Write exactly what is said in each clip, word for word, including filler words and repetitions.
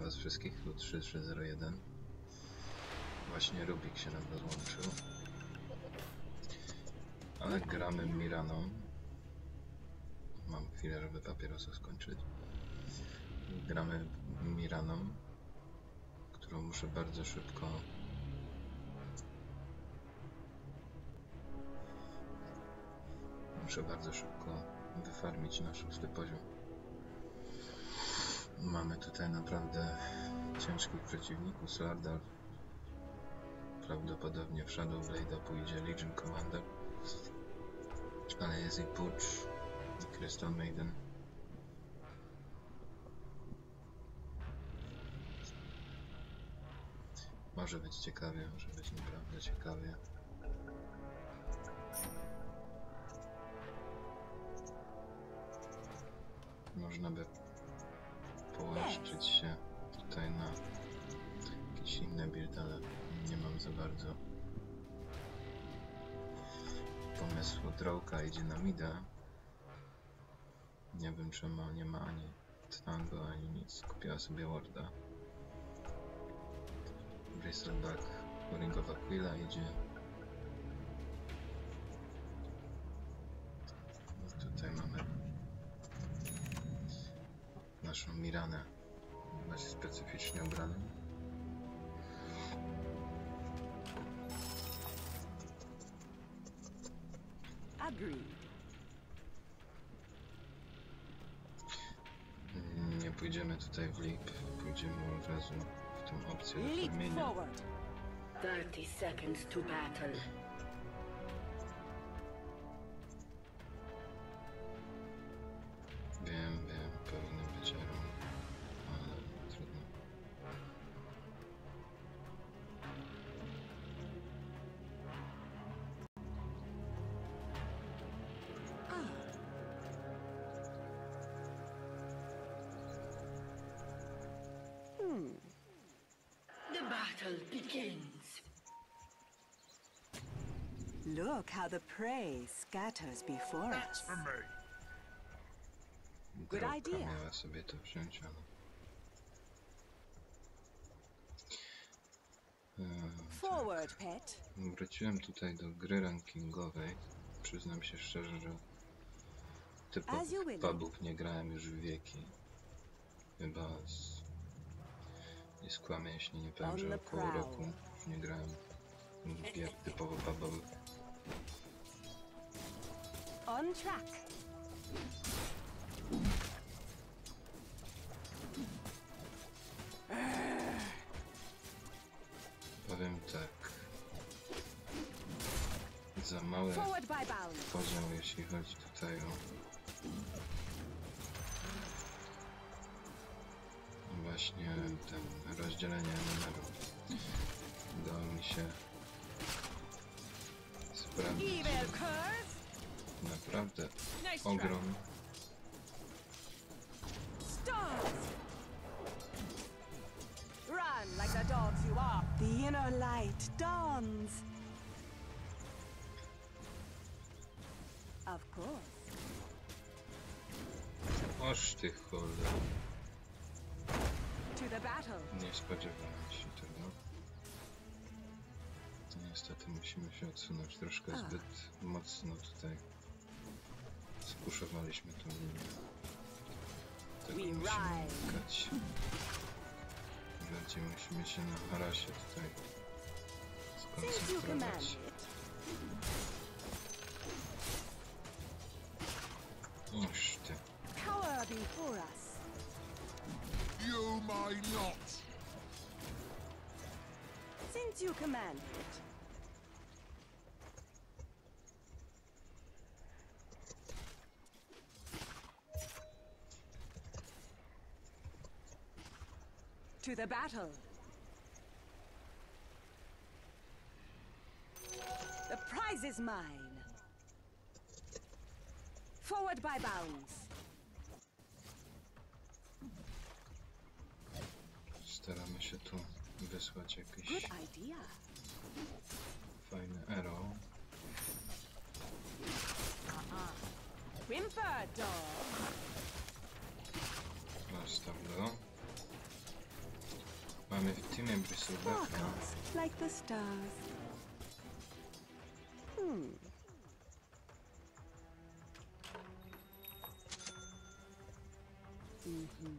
was wszystkich, tu trzy trzy zero jeden. Właśnie Rubik się nam rozłączył. Ale gramy Miraną. Mam chwilę, żeby papierosa skończyć. Gramy Miraną, którą muszę bardzo szybko muszę bardzo szybko wyfarmić na szósty poziom. Mamy tutaj naprawdę ciężkich przeciwników. Slardar prawdopodobnie w Shadow Blade'a pójdzie Legion Commander, ale jest i Purge i Crystal Maiden. Może być ciekawie, może być naprawdę ciekawie. Można by połaszczyć się tutaj na jakiś inny build, ale nie mam za bardzo pomysłu. Drowka idzie na mida. Nie wiem czemu nie ma ani tango, ani nic. Kupiła sobie warda. Bristleback, Ring of Aquila idzie. No tutaj mamy naszą Miranę, dość specyficznie ubraną. Nie pójdziemy tutaj w leap, pójdziemy od razu w tą opcję reformienia. thirty seconds to battle. Wiem, wiem, powinno być Aaron, ale trudno. Hmm. The battle begins. Look how the prey scatters before us. Good idea. Miała sobie to wziąć, ale... Forward, pet. Wróciłem tutaj do gry rankingowej. Przyznam się szczerze, że typowych pubów nie grałem już w wieki. Chyba z... nie skłamię, jeśli nie powiem, że około roku już nie grałem w gier typowo pubowych. On track. Powiem tak. Za mały podział, jeśli chodzi tutaj o właśnie ten rozdzielenie numeru. Udało mi się sprawdzić naprawdę ogrom. Run like the dogs you are. The inner light dawns. Of course. Oż ty cholera. To the battle. Nie spodziewałem się tego. Niestety musimy się odsunąć troszkę zbyt mocno tutaj. Spuszowaliśmy tą linię. Tego musimy unikać. Bardziej musimy się na harasie tutaj skoncentrować. Oż ty. Cower before us. You might not. Since you command it. To the battle. The prize is mine. Forward by bounds. Staramy się tu wysłać jakiś Good idea. fajny arrow. Whimper, dog. Nastaw go. Mamy w teamie Bristolbacka. Sparkles like the stars. Hmm. Mm-hmm.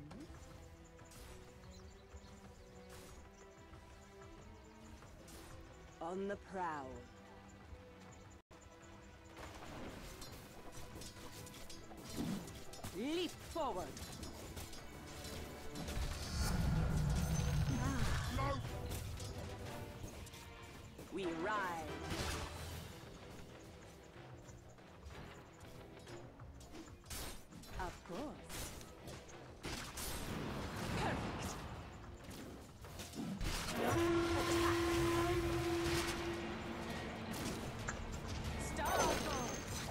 On the prowl. Leap forward. No! We ride. Of course. Perfect. Starfall.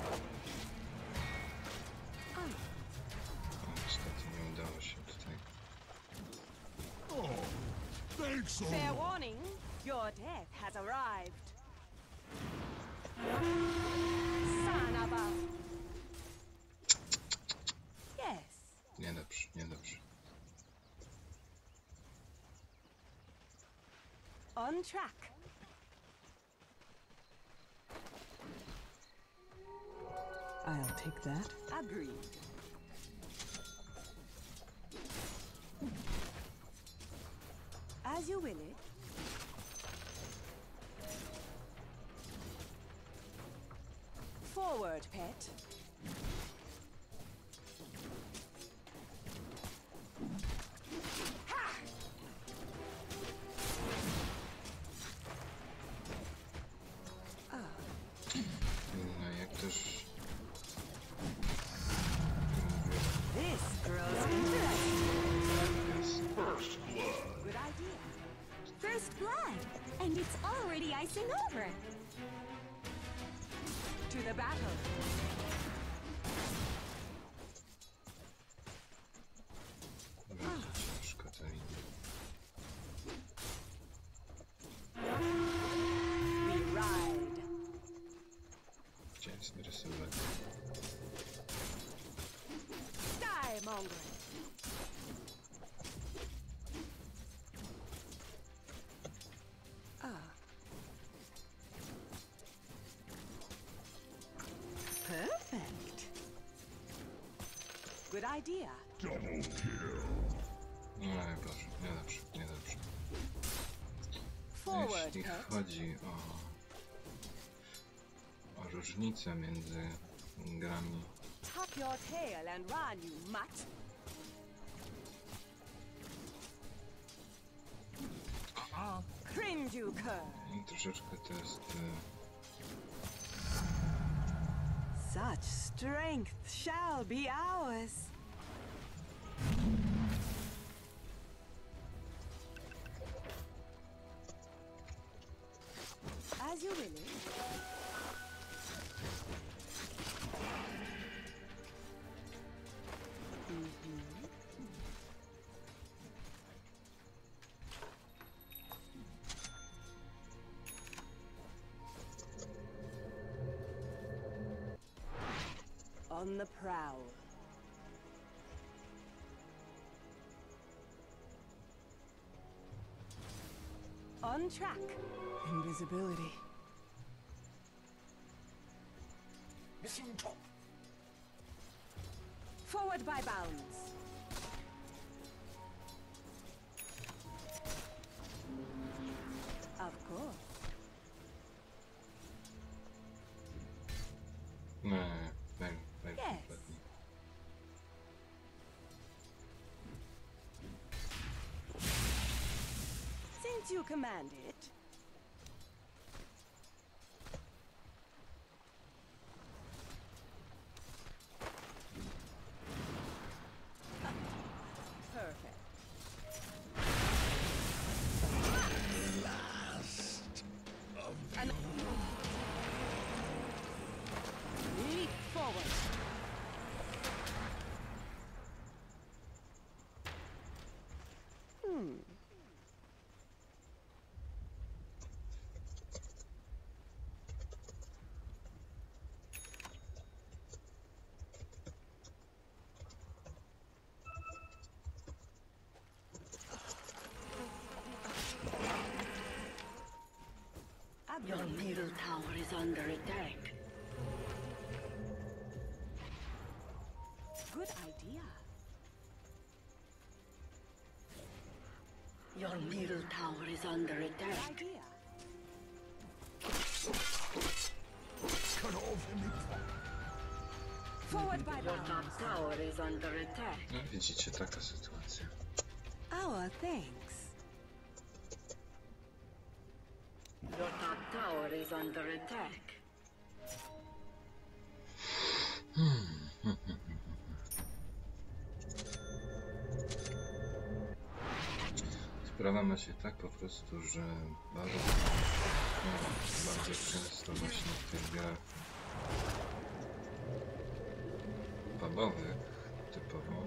O, niestety nie udało się tutaj. Oh, thanks all. Fair warning, your death has arrived. Son of a... Yes. Niedobrze, niedobrze. On track. I'll take that. Agreed. As you will it. Forward, pet. Ha! No jak też... This grows interesting. Jest. First blood. Good idea. First blood, and it's already icing over. To the battle. Bardzo ciężko to idzie. We ride. Gdzie jest Bristolback? Die, mongrel. Ah. Perfect. Good idea. Double kill. No Boże, niedobrze, niedobrze. Forward, Jeśli pet. chodzi o, o różnicę między grami, Tuck your tail and run, you mutt. Uh-uh. Cringe, you cur. i troszeczkę to jest... e, Such strength shall be ours. As you will it. Mhm. On the prowl. On track. Invisibility. Missing top. Forward by bounds. Of course. Nie, daj, daj Yes. kompletnie. Since you command it. Perfect. And leap forward. Hmm. Your middle tower is under attack. Idea. Cut off in the top. Forward by Your bounds. top tower is under attack. No widzicie, taka sytuacja. Our thanks. Your top tower is under attack. Sprawa ma się tak po prostu, że bardzo, no, bardzo często właśnie w tych grach pubowych typowo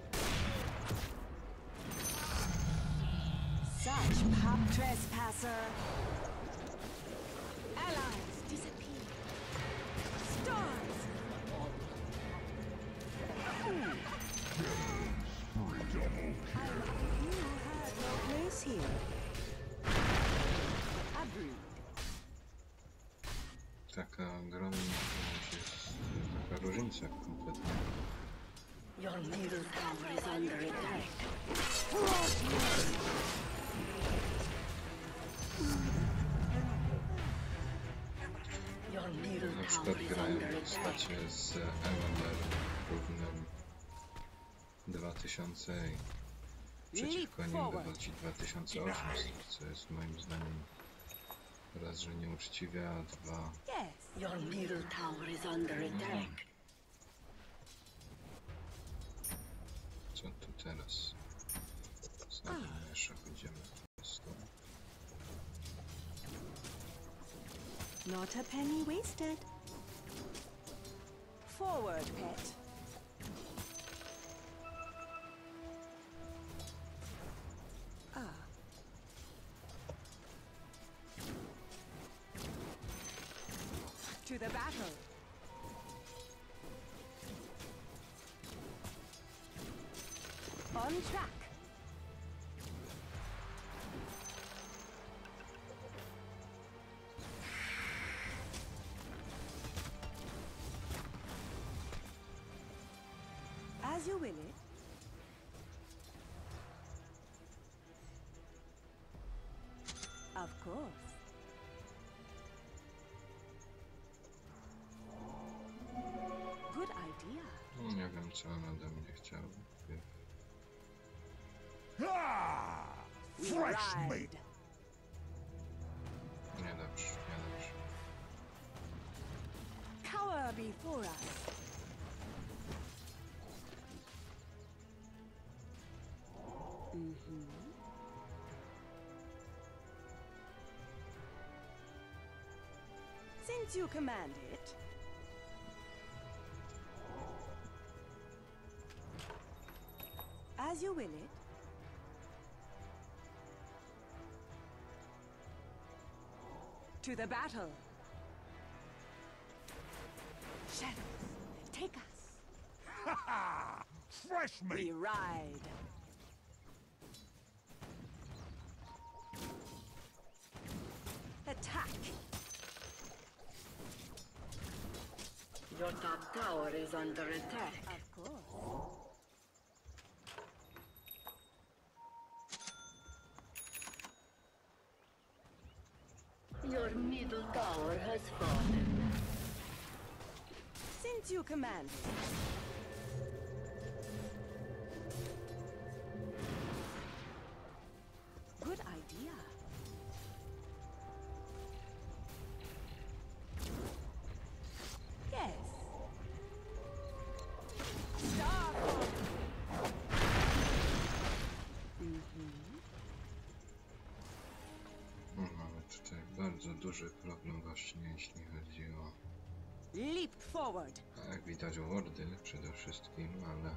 Such pop trespasser. Allies disappear. Stars. You had no place here. Agreed. taka ogromna jest taka różnica kompletnie. Your middle tower is under attack. Your middle Na tower przykład is grają under w attack. postacie z M M R równym dwa tysiące i przeciwko nim dowodzi dwa tysiące osiemset, co jest moim zdaniem raz, że nieuczciwie, a dwa... Yes. Your middle tower is under attack. Co tu teraz? Znowu jeszcze pójdziemy po prostu. Not a penny wasted. Forward, pet. Ah. To the battle. On track. As you will it. Of course. Good idea. No, nie wiem, co on ode mnie chciał. Ah! We Fresh meat! ride. Niedobrze, niedobrze. Cower before us. Mm-hmm. Since you command it. As you will it. To the battle. Shadows, take us. Ha ha! Fresh We meat! ride. Attack. Your top tower is under attack. Of course. Your middle tower has fallen. Since you command it. Good idea. Yes. Starfall. Mamy tutaj bardzo duży problem właśnie, jeśli chodzi o, Leap forward. jak widać, wordy przede wszystkim, ale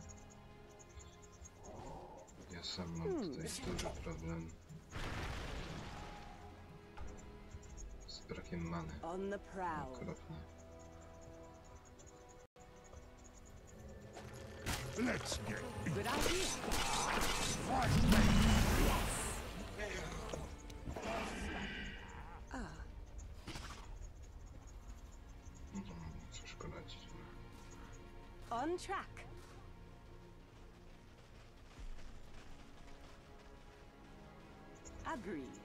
ja sam mam tutaj duży problem z brakiem many. On the prowl. Okropnie. Let's get Good idea. fresh meat! Ah, Mhm, co szkodzić. on track. Agreed.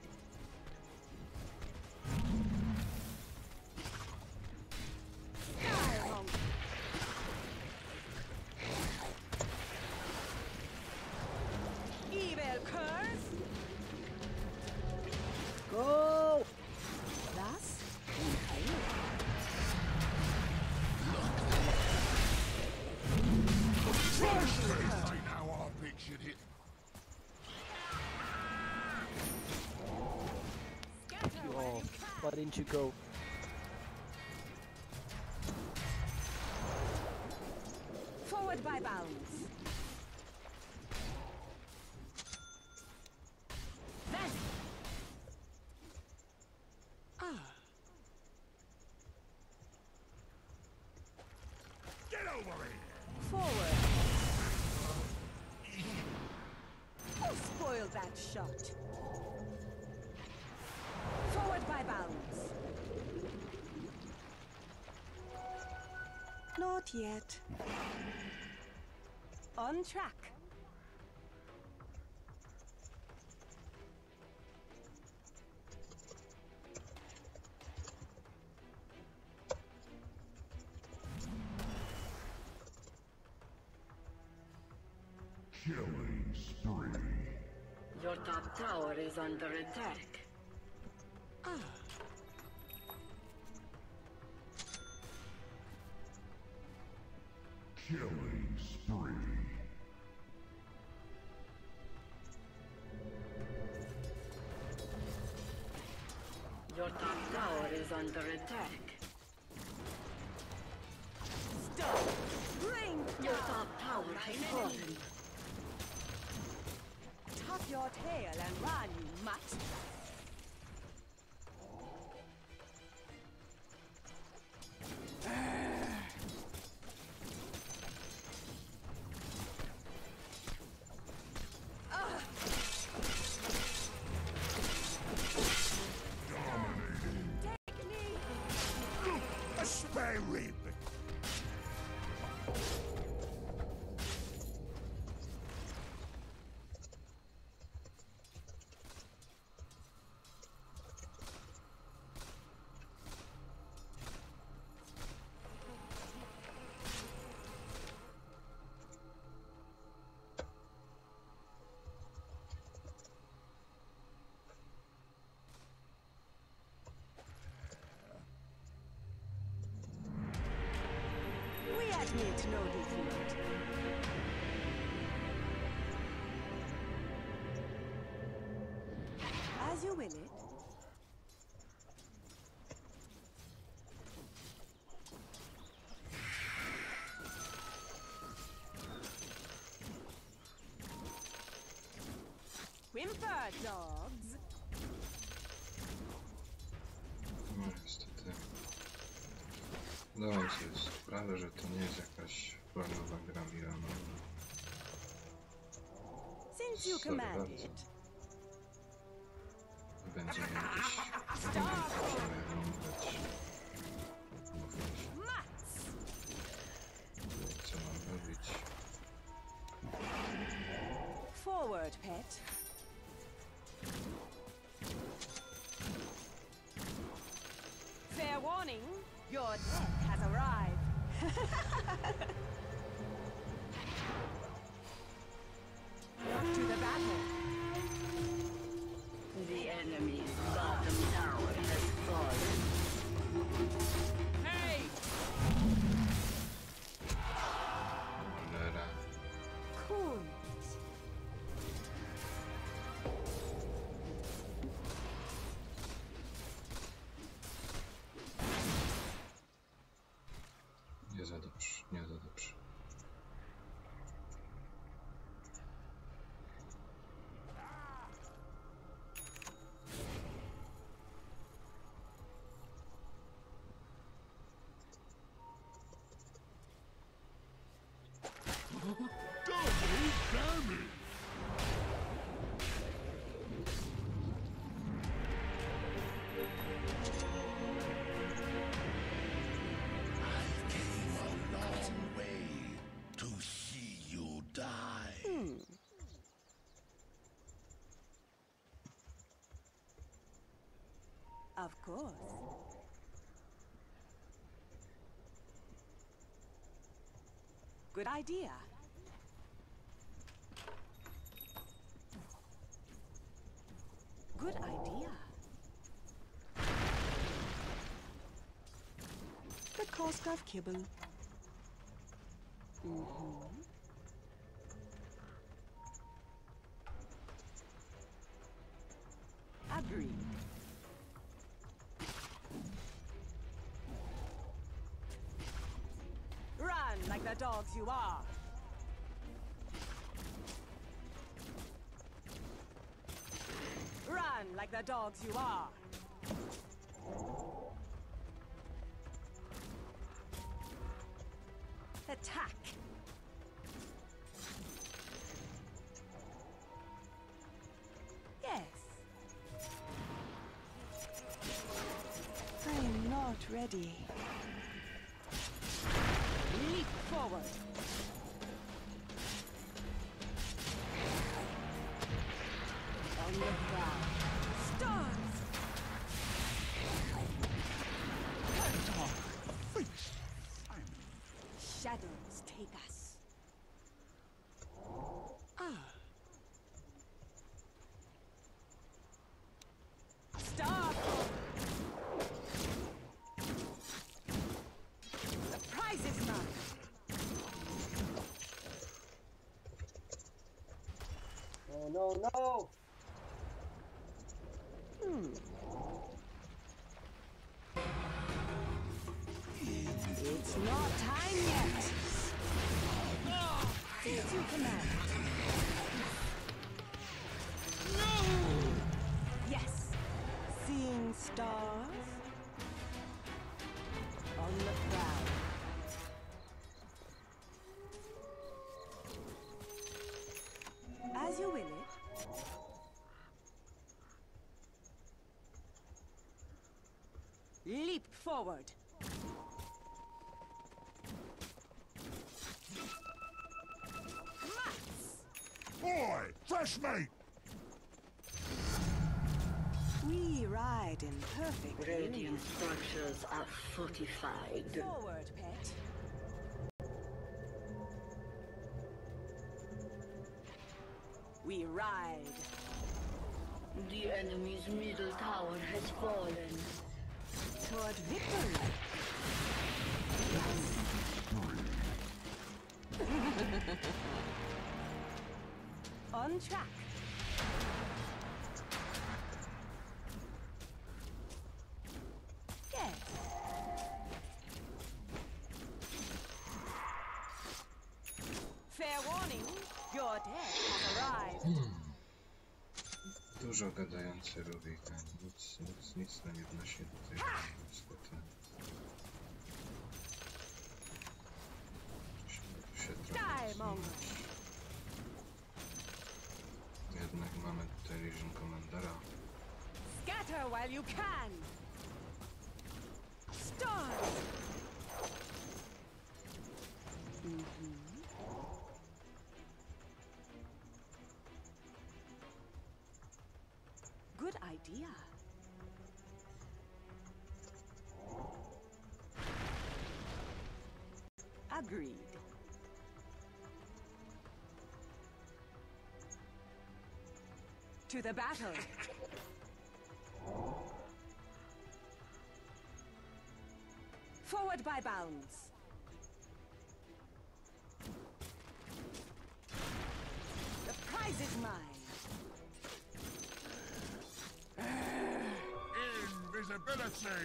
Skyhawk. Evil curse. Go! Thus, This ain't how I pictured it. Oh, why didn't you go? forward by bounds. Then. Ah. Get over here. Forward. Who spoiled that shot? Forward by bounds. Not yet. On track. Killing spree. Your top tower is under attack. Killing spree. Your top tower is under attack. Stop. Bring Your top tower has fallen. tuck your tail and run, you mutt. Take me. A spare rib. We admit no defeat. As you will it. Whimper, dogs. No niestety. Zdałem sobie sprawę, że to nie jest jakaś planowa gra Miranowa. Since you Sorry command bardzo. it. Będziemy jakieś mówić. Mówić, Mats. co mam robić. Forward, pet. Fair warning, your death has arrived. Off to the battle. The enemy's bottom tower has fallen. Hey! Cholera. Cool. Nie za dobrze, nie za dobrze. Of course. Good idea. Good idea. The cost of kibble. Mm-hmm. Agreed. Run like the dogs you are. Run like the dogs you are. Attack. Yes. I am not ready. Leap forward. On the ground. Stars! Shadows take us. Ah. Stop! The prize is mine. Oh no, no! Hmm. It's not time yet. Since you command. No! Yes. Seeing stars on the prowl. As you will it. Leap forward. Boy, fresh meat! We ride in perfect Radiant union. structures are fortified. Forward, pet. We ride. The enemy's middle tower has fallen. Toward victory. On track. Yes. Fair warning, your death has arrived. Dużo gadający Rubika. Nic, nic, nic nam nie wnosi do tej niestety. Musimy tu się trochę Die, Mongo. zmienić. Jednak mamy tutaj Legion Commandera. Scatter while you can. Stars. Mm-hmm. Good idea. Agreed. To the battle. Forward by bounds. The prize is mine. Invisibility!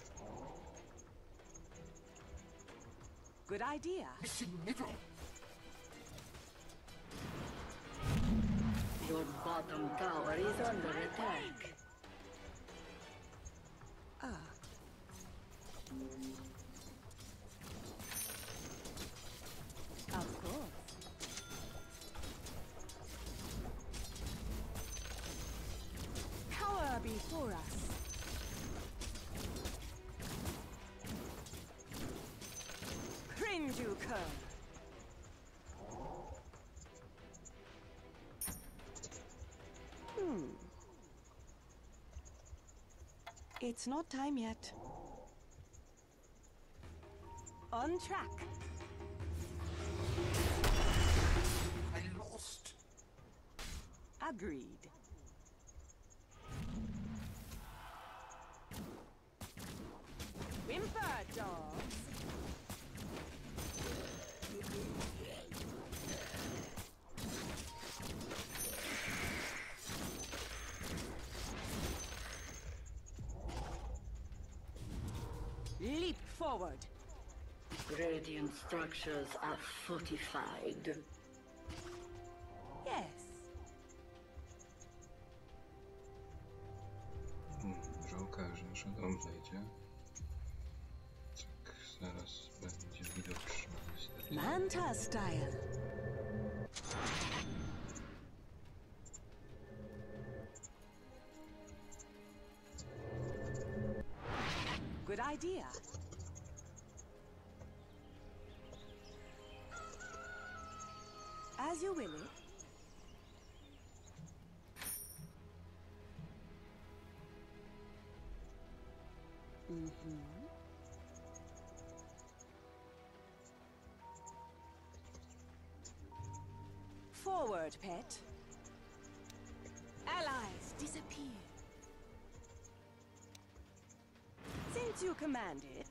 Good idea. Your bottom tower is under attack. Ah. Of course. Cower before us. Cringe you cur. Hmm. It's not time yet. On track. I lost. Agreed. Whimper, dogs. Leap forward. Radiant structures are fortified. Yes. Hmm, żołka już nasza dom wejdzie. Tak, zaraz będzie widoczna niestety. Manta style. Good idea. As you will it. Mm-hmm. Forward, pet. Allies disappear. Since you command it.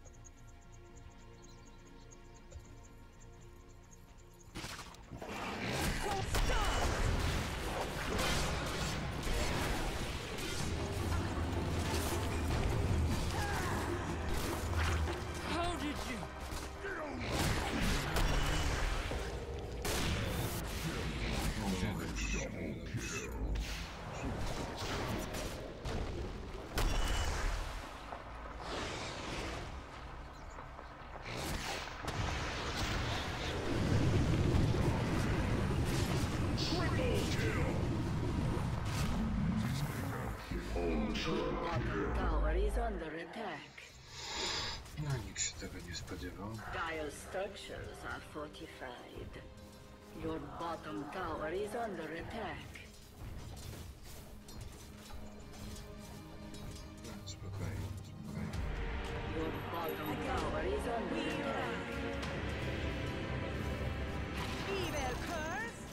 How did you? Nie, dobrze, dobrze. Bottom tower is under attack. No, nikt się tego nie spodziewał. Dire structures are fortified. Your bottom tower is under attack. No, spokojnie, spokojnie. Your bottom tower is under attack. Evil curse.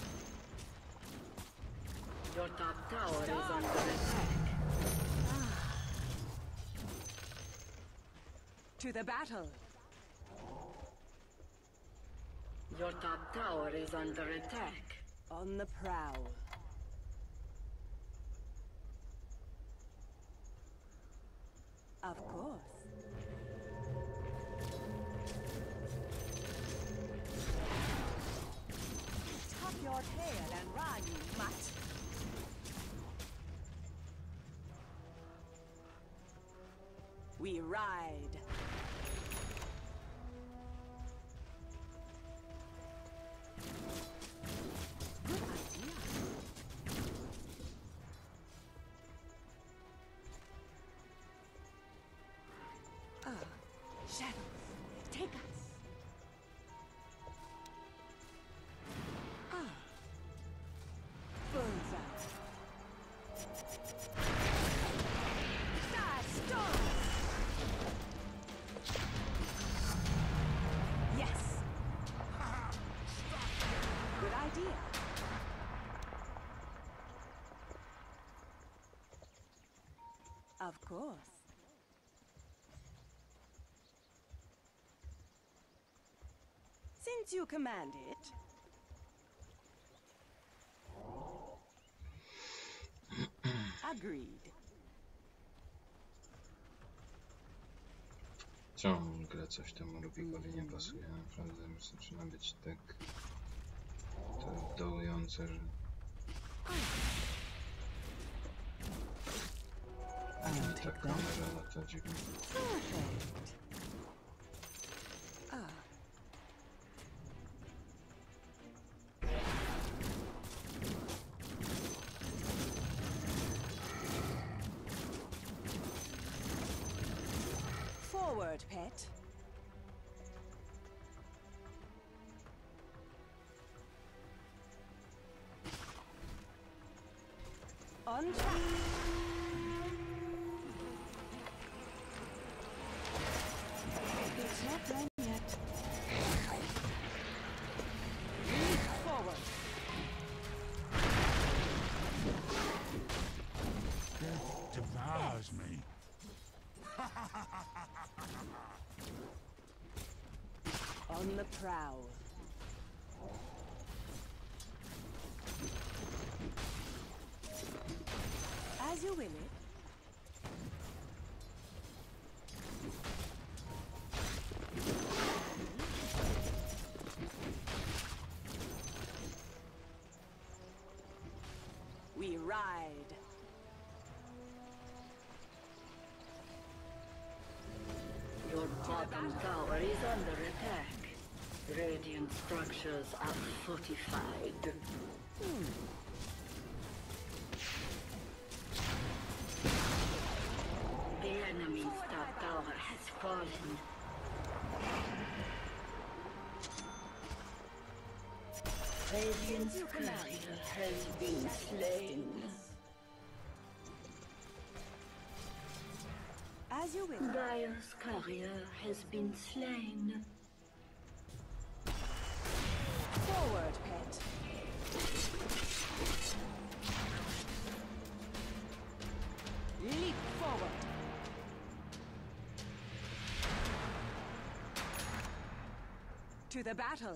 Your top tower is under attack. To the battle. Your top tower is under attack. On the prowl. Of course. Tuck your tail and run, you mutt. We ride. Good idea. Ah, shadows, take us. Ah, bullseye. Star storm. Yes. Good idea. Of course. Since you command it. Agreed. Ciągle coś temu Rubikowi nie pasuje, naprawdę już zaczyna być tak to dołujące, że I'll ta take that. kamera lata dziwnie. Perfect. Ah. Forward, pet. On track. surprise me. On the prowl. As you will it. We ride. Your bottom tower is under attack. Radiant structures are fortified. The enemy's top tower has fallen. Radiant's courier has been slain. As you will. Dire's courier has been slain. Forward, pet. Leap forward. To the battle.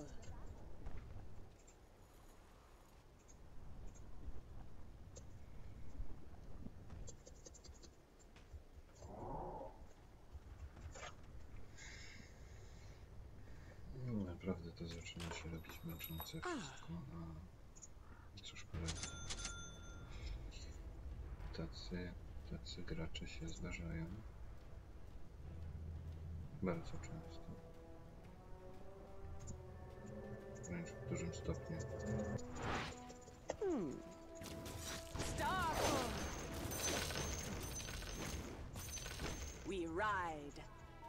No, naprawdę to zaczyna się robić męczące wszystko. A cóż poradzić. Tacy, tacy gracze się zdarzają. Bardzo często. Wręcz w dużym stopniu. Hmm. Start! We ride.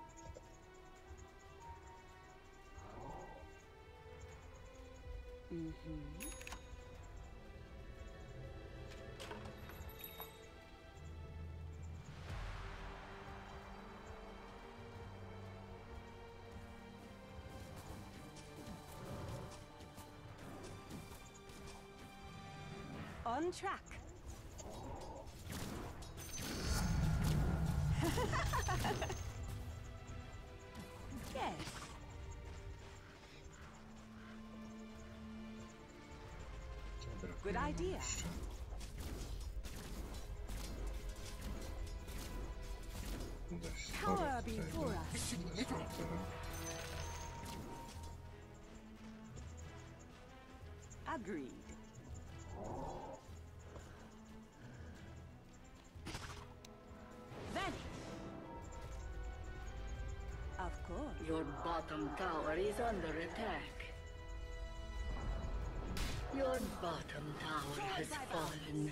Mm-hmm. On track. Yes. Good idea. Tower before us. Agreed. Vanish. Of course. Your bottom tower is under attack. Your bottom tower has fallen.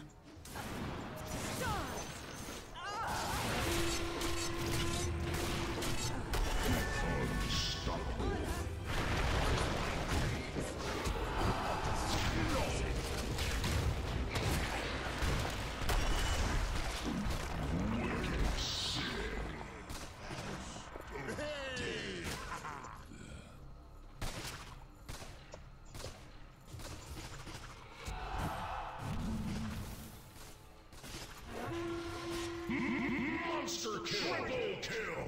Monster kill! Triple kill!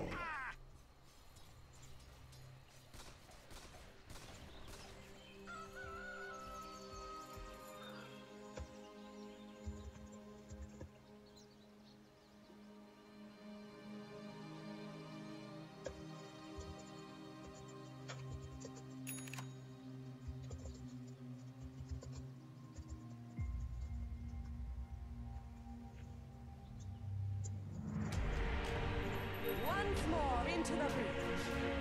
Once more into the breach.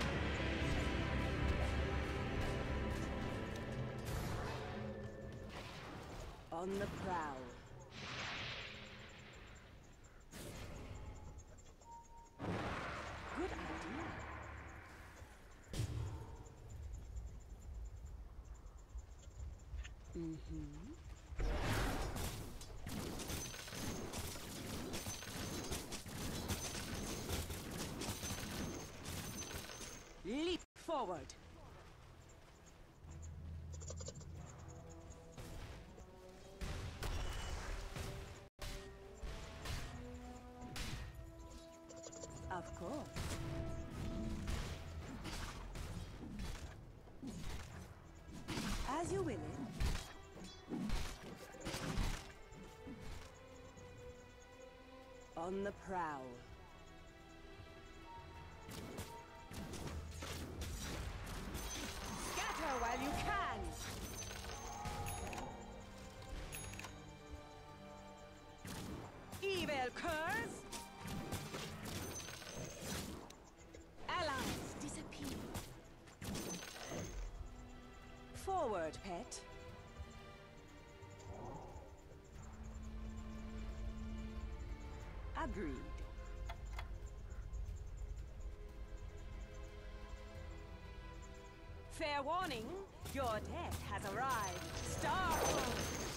On the prowl. Good idea. Mm-hmm. Leap forward. As you will. On the prowl. Scatter while you can. Evil curse. Allies disappear. Forward, pet. Agreed. Fair warning, your death has arrived. Starfall!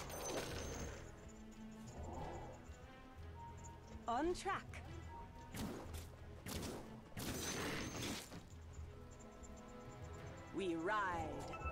On track. We ride.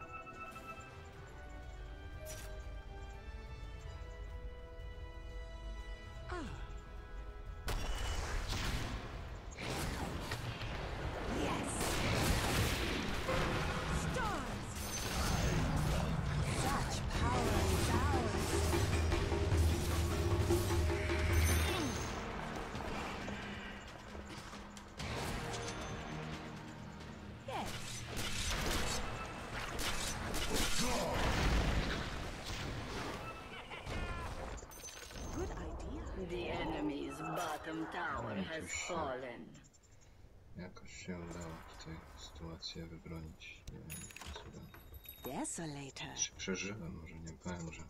The enemy's bottom tower has fallen. Jakoś się udało tutaj sytuację wybronić. Nie wiem, cudem. Desolator. Czy przeżyłem? Może nie powiem, że...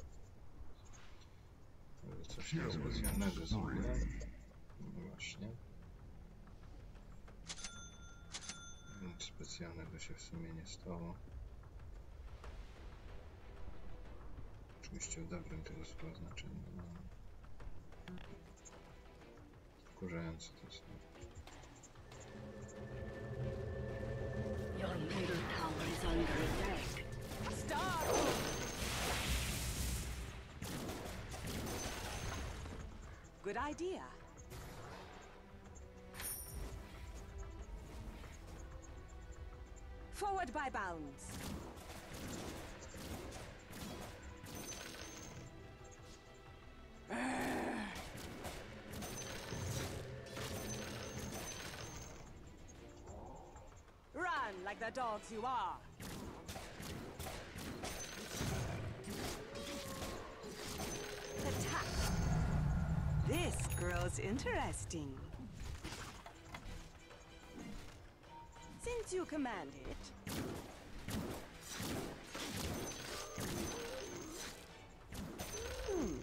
że coś niespecjalnego zrobiłem. No właśnie. Nic specjalnego się w sumie nie stało. Oczywiście w dobrym tego słowa znaczeniu. No. Wkurzające to jest. Your middle tower is under attack. Stop! Good idea. Forward by bounds. Run like the dogs you are. Attack. This grows interesting. Since you command it. Hmm.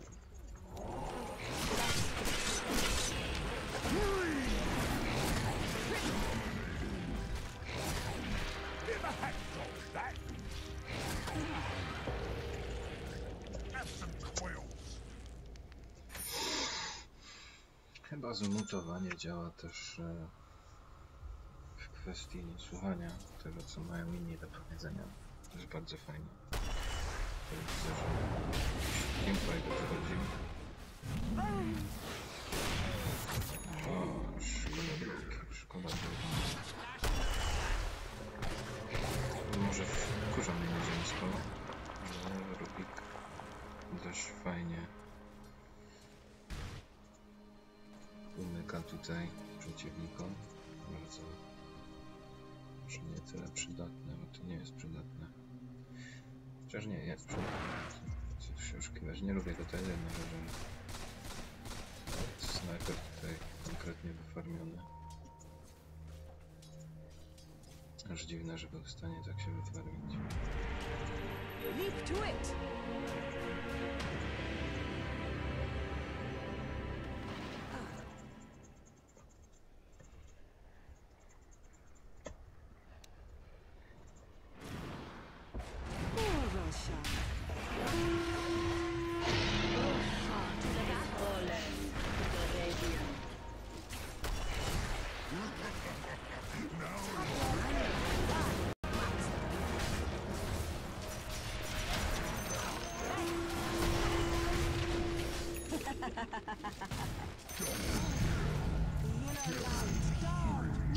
Chyba zmutowanie działa też e, w kwestii słuchania tego, co mają inni do powiedzenia. To jest bardzo fajne. To widzę, że gameplay dochodzi. O, szkoda wielki, szkoda wielki. Może wkurza mnie nieziemsko, ale Rubik dość fajnie umyka tutaj przeciwnikom. Bardzo może nie tyle przydatne, bo to nie jest przydatne. Chociaż nie jest przydatne. Co tu się oszukiwać? Nie lubię go tyle, że snajper tutaj konkretnie wyfarmiony. Aż dziwne, że był w stanie tak się wyfarmić. Leap to it.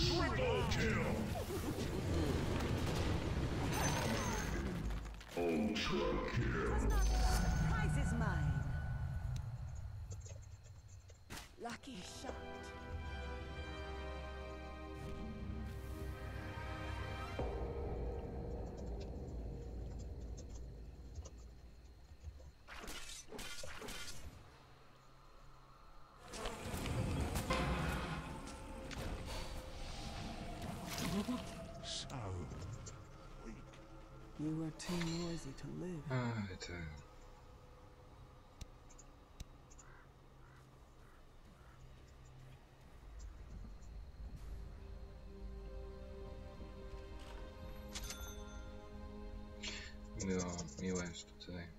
Triple kill! Does not matter. The prize is mine. Lucky shot. So weak. You are too noisy to live. A, tak. Miło, miło jest tutaj.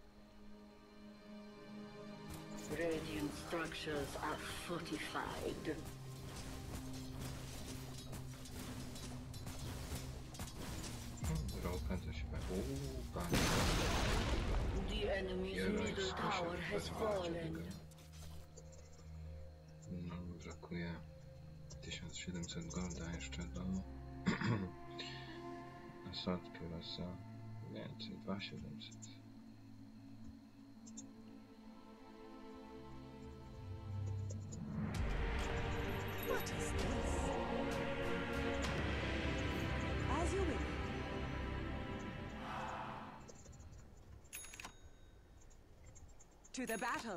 Radiant structures are fortified. Roka to się... Uuu, panie. The enemy's Heroes middle muszę tower has wezwać do tego. fallen. No, brakuje tysiąc siedemset golda jeszcze do nasadki rasa. Więcej, dwa tysiące siedemset. What is this? As you will. To the battle.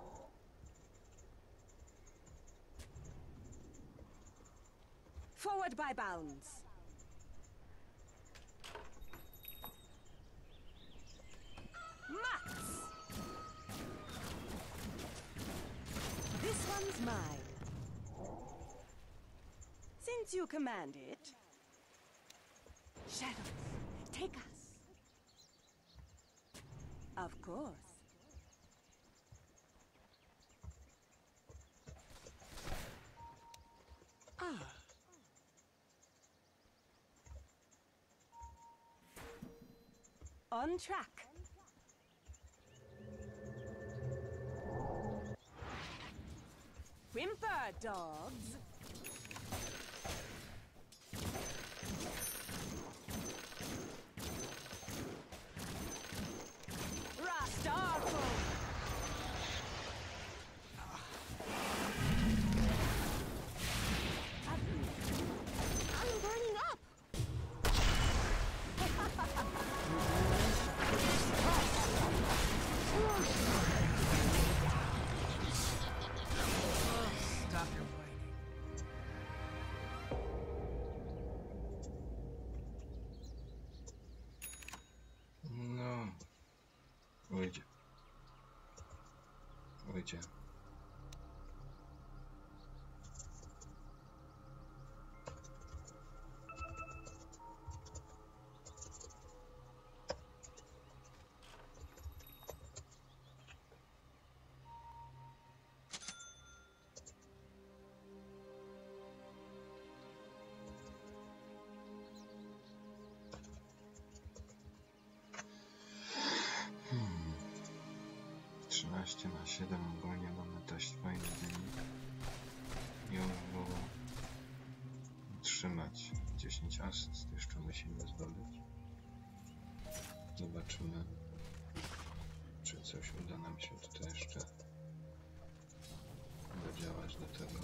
Forward by bounds. Mats! This one's mine. Since you command it. Shadows, take us. Of course. Ah. On track. Whimper, dogs. Rastarful. I'm burning up. Stop your whining. No. Ujdzie. Ujdzie. trzynaście na siedem ogólnie mamy dość fajny wynik i było utrzymać dziesięć asyst, jeszcze musimy zdobyć. Zobaczymy, czy coś uda nam się tutaj jeszcze dodziałać do tego.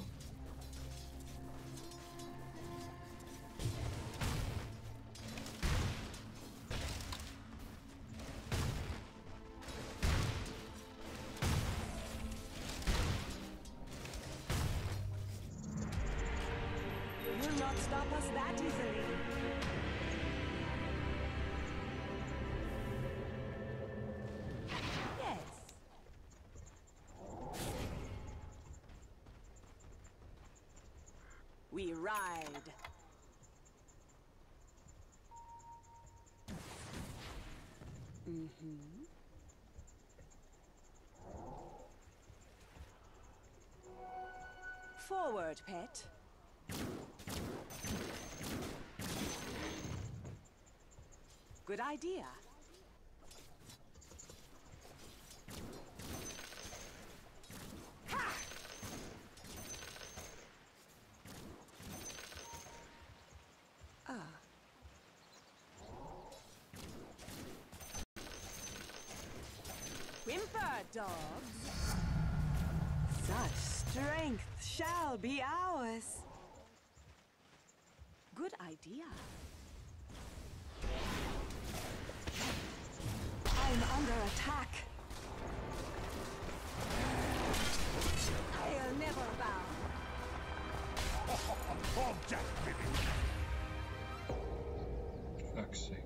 You'll not stop us that easily. Yes. We ride. Mm-hmm. Forward, pet. Good idea. Ha! Ah. dogs. Such strength shall be ours. Good idea. I'm under attack. I'll never bow. Fuck's sake.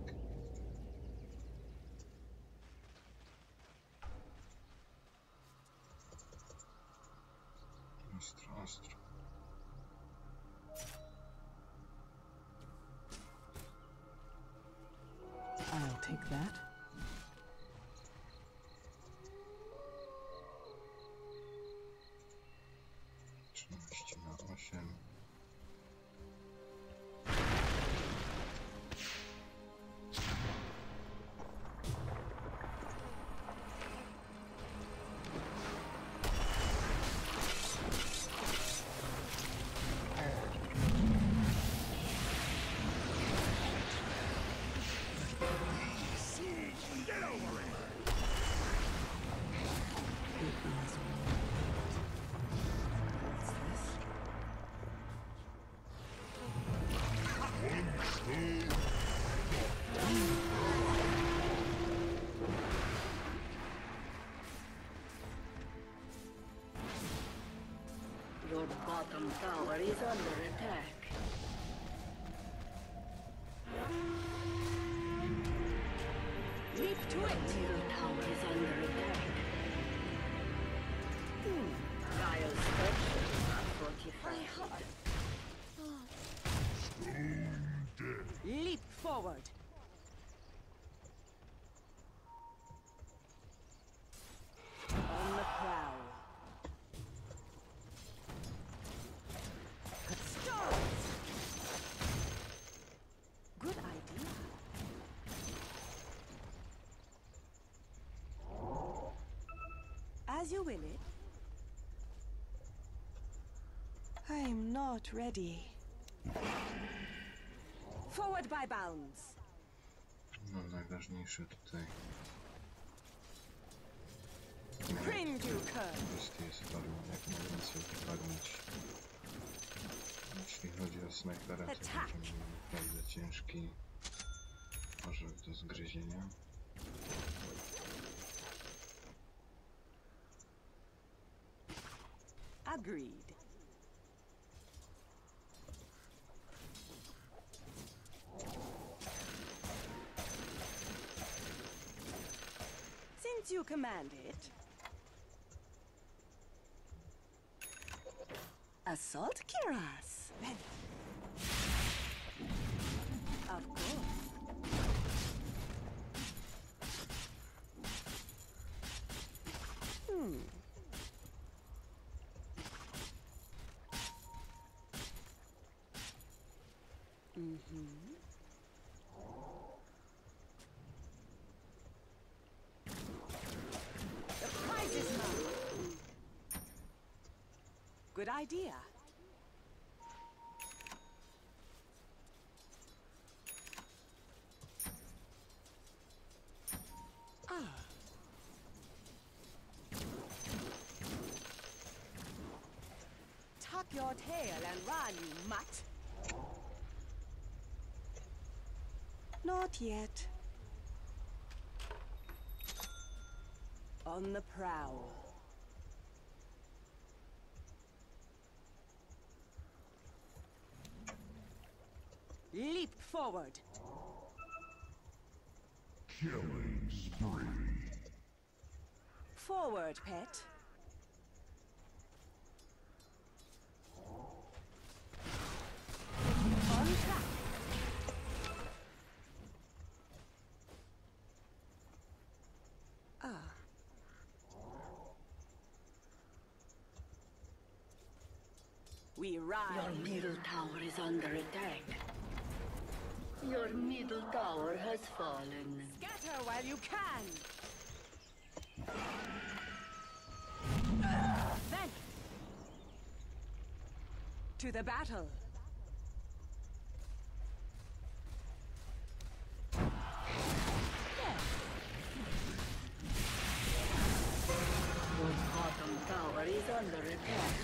Ostro, ostro. I'll take that. trzynaście na osiem. Your bottom tower is under attack. Leap to Your it. middle tower is under attack. Hmm. Dial structures are fortified. Leap forward. On the prowl. Stars. Good idea. As you will it. I'm not ready. Forward by bounds. No najważniejsze tutaj. Prinduker. Kwestia jest farma, jak najwięcej farmić. Jeśli chodzi o snajpera, to Attack. będzie naprawdę ciężki orzech do zgryzienia. Agreed. Since you command it. Assault Kiras. Of course. Hmm. Mm-hmm. The prize is mine. Good idea. Ah. Tuck your tail and run, you mutt. Not yet. On the prowl. Leap forward. Killing spree. Forward, pet. On track. Ah. We ride. Your middle tower is under attack. Your middle tower has fallen. Scatter while you can. Then to the battle. Yes. under attack.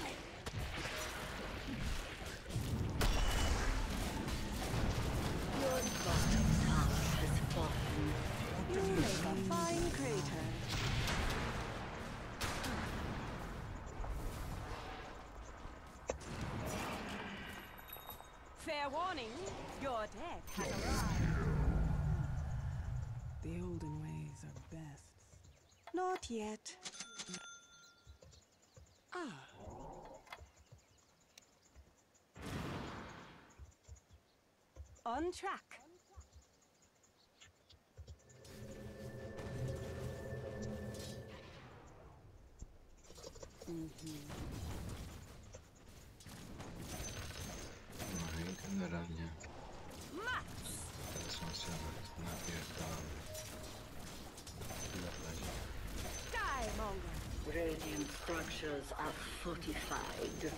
Your bottom tower has fallen. You make a fine crater. Fair warning, your death has arrived. The olden ways are best. Not yet. Ah. On track. No i generalnie teraz mam się napierdalamy. Tyle wlezie. Skymonger. Radiant structures are fortified.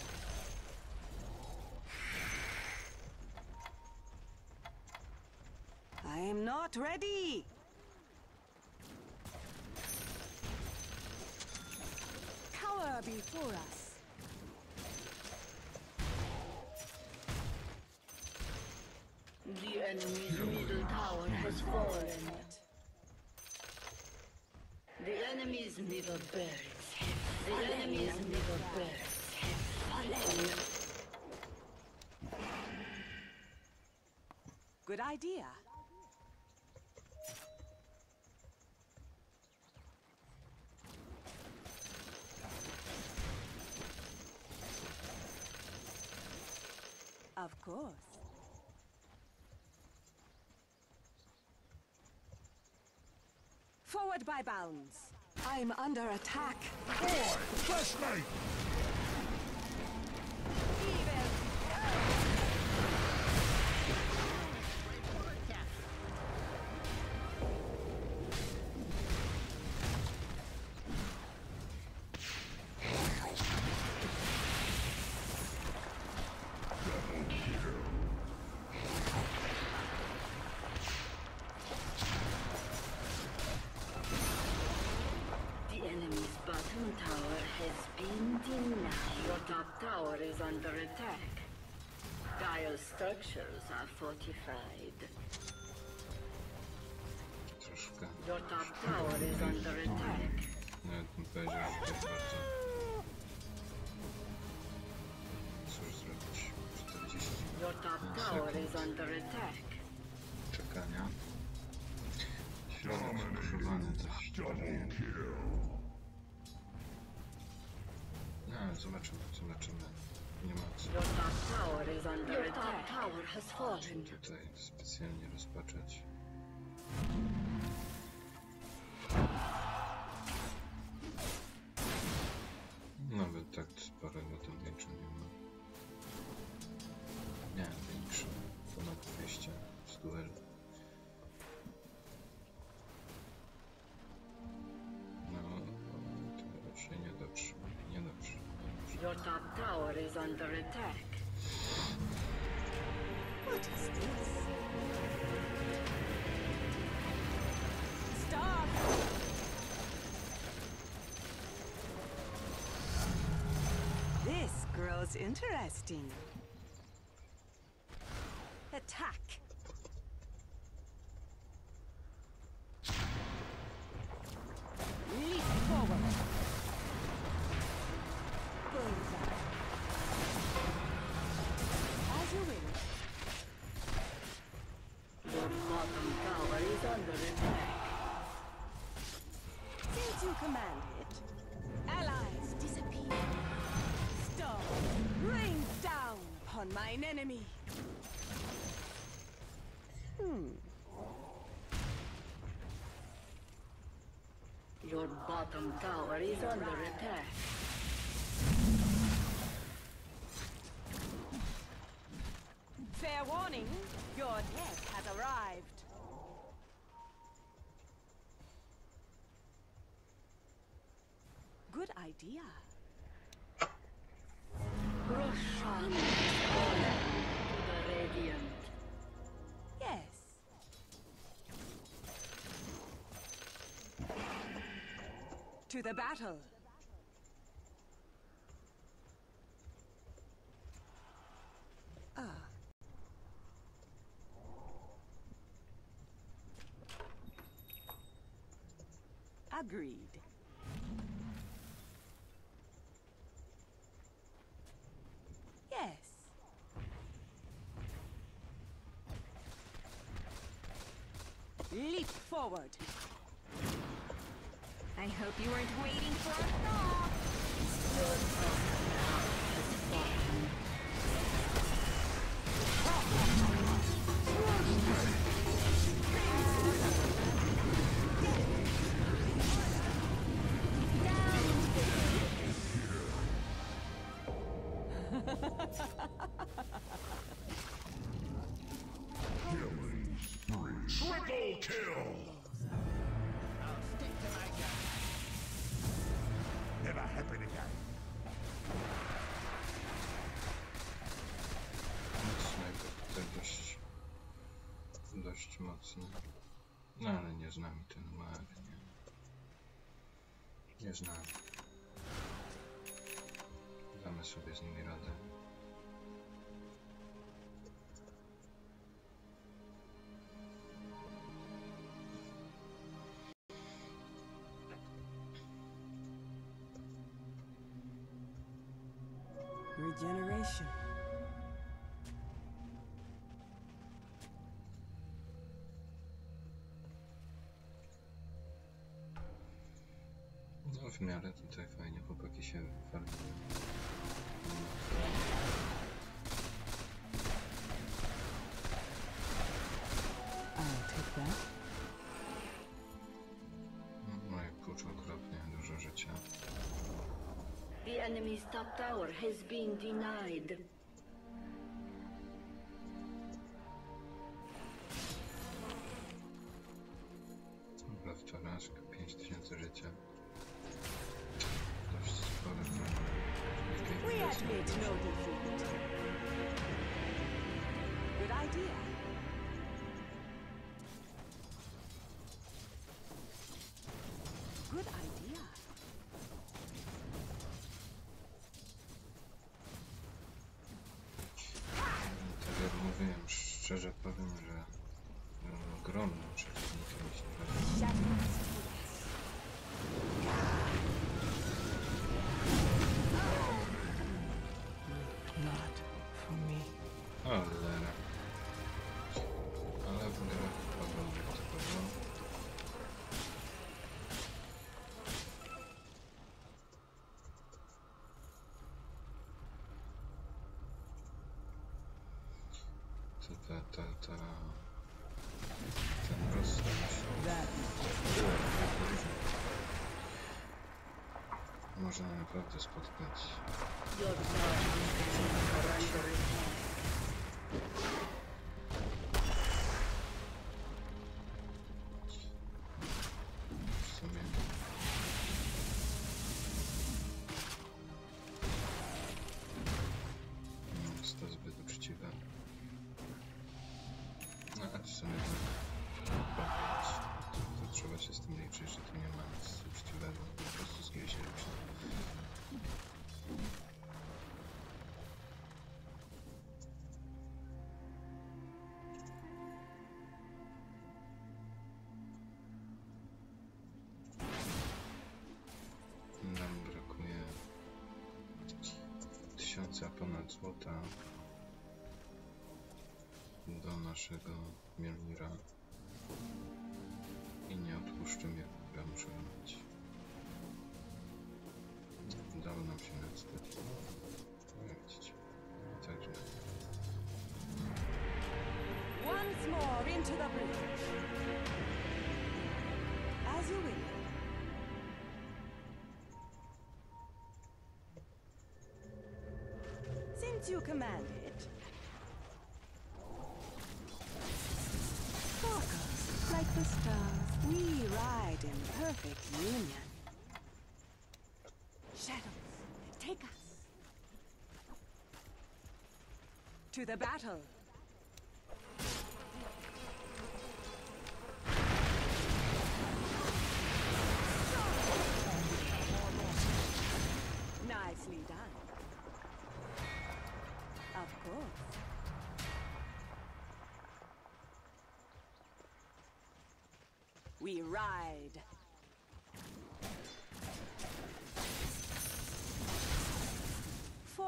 I am not ready. Cower before us. The enemy's middle tower has fallen. The enemy's middle barracks have The enemy's middle barracks have fallen. Good idea. Of course. Forward by bounds. I'm under attack. Boy, flashlight! Evil. The enemy's bottom tower has been denied. Your top tower is under attack. Dire structures are fortified. Troszkę. Your top tower is under attack. Nawet bym powiedział, że to jest bardzo... Cóż zrobić? czterdzieści Your top tower is under attack. czekania. Środek skrzyżowany dość ładnie. No, zobaczymy, zobaczymy. Nie ma co Your top tower is under Your attack. Top tower has fallen. tutaj specjalnie rozpaczać. Nawet tak sporego to mieczu nie ma. Nie, większy. Ponad dwieście z duelu. No, to się nie dotrze. Nie dotrze. Your top tower is under attack. What is this? Stop! This grows interesting. Attack! Leap forward! Bullseye. As you will. Your bottom tower is under attack. Since you command it, allies disappear. Storm rains down upon mine enemy. Hmm. Your bottom tower is under attack. Fair warning, your death has arrived. Good idea. Roshan has fallen to the Radiant. Yes. To the battle. Agreed. Yes. Leap forward. I hope you weren't waiting for a thaw. Your top tower has fallen. Triple kill! I'll stick to my guns. Never happen again. Snajper tutaj dość, dość mocny. No ale nie znam ten mag, nie. Nie znam. Damy sobie z nimi radę. Regeneration. No w miarę tutaj fajnie chłopaki się farmują. I'll take that. No jak klucz okropnie, dużo życia. The enemy's top tower has been denied. Left to Rask, pięć tysięcy życia. Dość spore. We admit no defeat. Good idea. Good idea. Tak jak mówiłem, szczerze powiem, że no, ogromnym przeciwnikiem jest naprawdę. Shadows. Not for me. O, Lera. Ale w grę wpadło typowo. To ta, ta, ta... ten rozstać. That Można naprawdę spotkać. Your towers are under attack. W sumie nie jest to zbyt uczciwe. No a w sumie to, to, to trzeba się z tym liczyć, że tu nie ma nic uczciwego, po prostu z kim się liczy. Nam brakuje tysiąca ponad złota do naszego Mjolnira i nie odpuszczę mnie, ja muszę robić. Udało nam się niestety. No jak widzicie, także once more into the breach. As you will. Since you command it. Sparkles like the stars, we ride in perfect union. Shadows, take us. To the battle. Nicely done. Of course. We ride.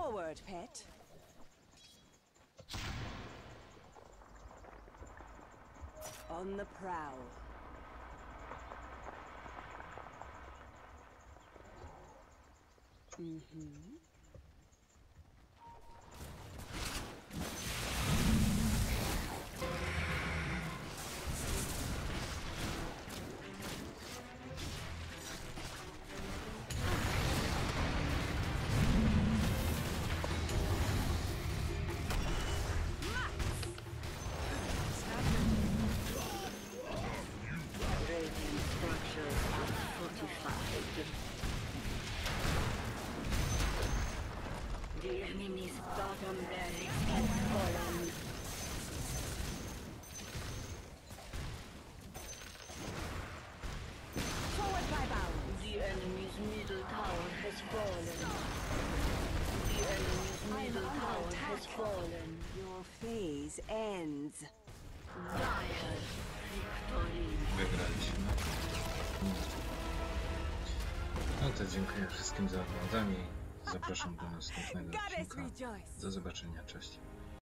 Forward, pet. On the prowl. Mm-hmm. Radiant structures are fortified. The enemy's bottom barracks has fallen. Forward by bounds. The enemy's middle tower has fallen. The enemy's middle under tower attack. has fallen. Your phase ends. Dire victory. Wygraliśmy. No to dziękuję wszystkim za oglądanie. Zapraszam do następnego Goddess odcinka. rejoice. Do zobaczenia, cześć.